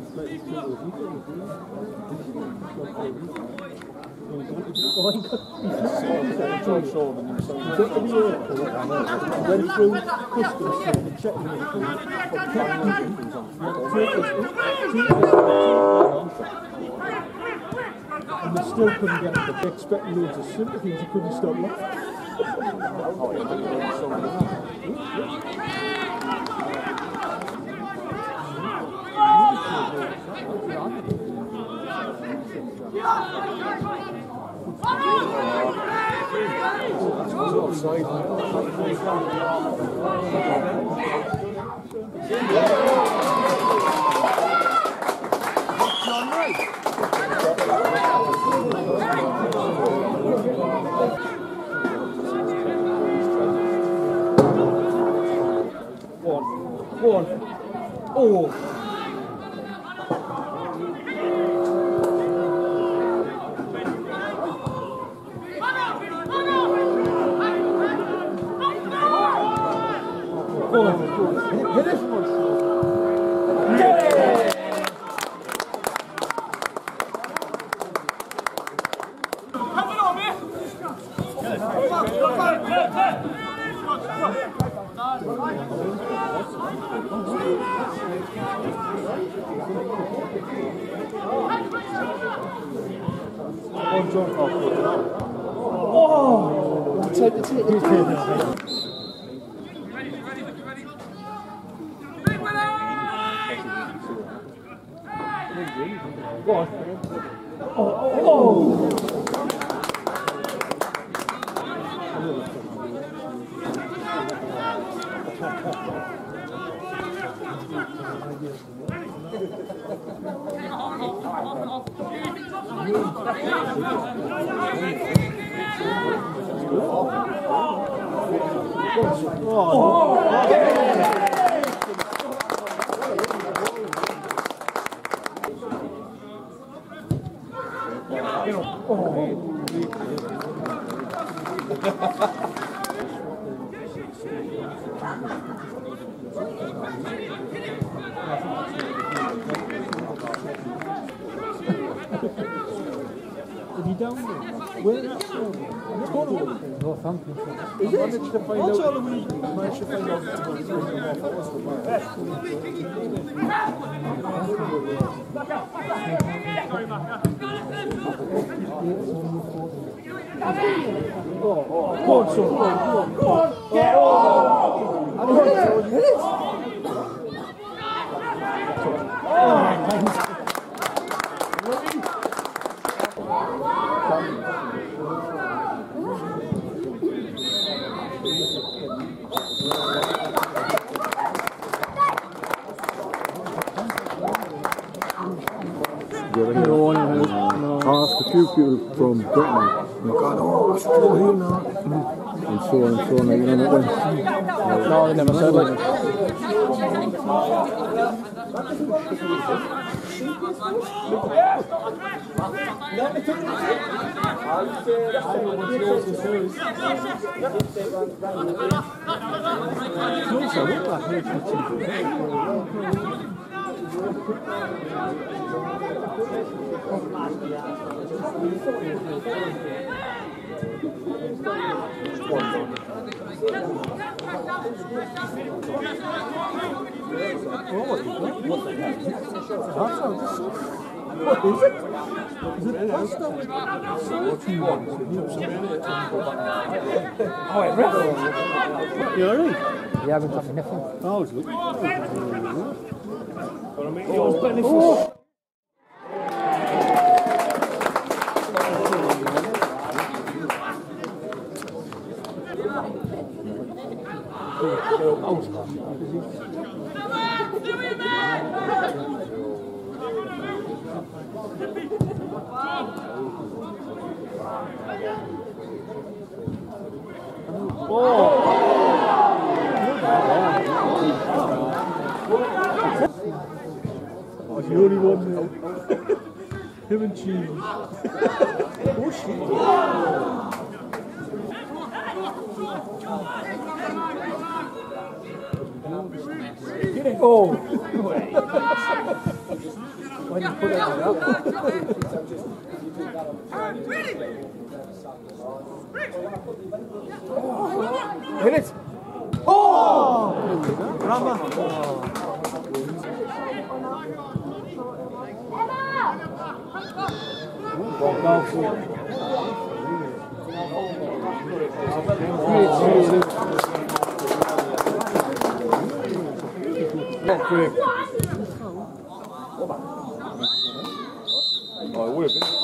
And they still couldn't get it. They expected loads of sympathy and they couldn't stop laughing. One. Oh. Hit it. Oh! Take it. Ready. Big winner! Go on. Oh! Is he down there? Where is he? Northampton. Is it? Managed to find out. Managed to find out what was the I asked a few people from Britain, and they're going, oh, what's still here now? And so on, you know what I mean? No, they never said like. What is it? Is it pasta? What do you want? Oh, it's red. You alright? Yeah, I've been talking nothing. Oh, it's good. Oh! Oh, the only one there. Him and cheese. Oh shit. Get it. Oh. When you put it up. Hit it! Oh! Drama! 아, 오래